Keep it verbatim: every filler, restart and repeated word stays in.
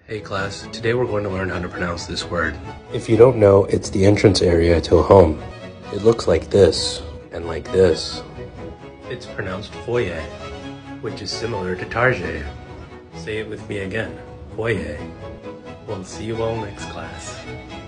Hey class, today we're going to learn how to pronounce this word. If you don't know, it's the entrance area to a home. It looks like this, and like this. It's pronounced foyer, which is similar to target. Say it with me again, foyer. We'll see you all next class.